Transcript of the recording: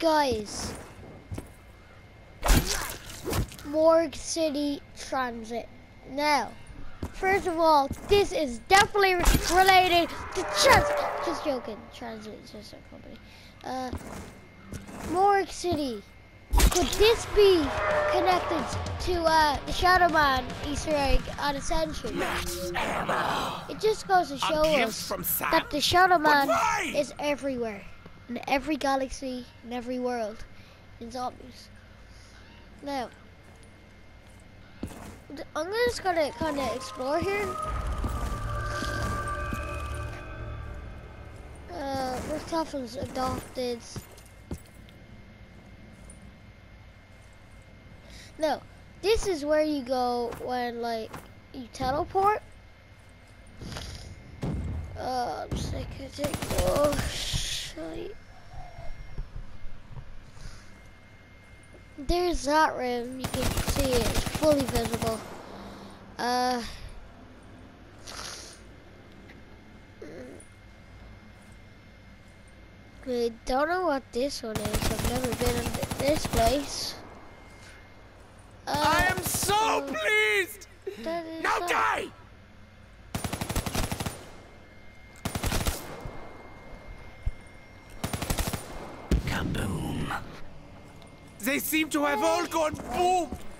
Guys, Morgue City Transit. Now, first of all, this is definitely related to transit. Just joking, transit is just a company. Morgue City. Could this be connected to the shadowman Easter egg on Ascension? It just goes to show us that the shadowman is everywhere. In every galaxy, in every world, in zombies. Now, I'm just gonna kind of explore here. Ricktoffel's adopted. No, this is where you go when, like, you teleport. I'm sick of it. Oh, shit. There's that room. You can see it. It's fully visible. I don't know what this one is. I've never been in this place. I am so pleased! Now die! Kaboom. They seem to have all gone boom!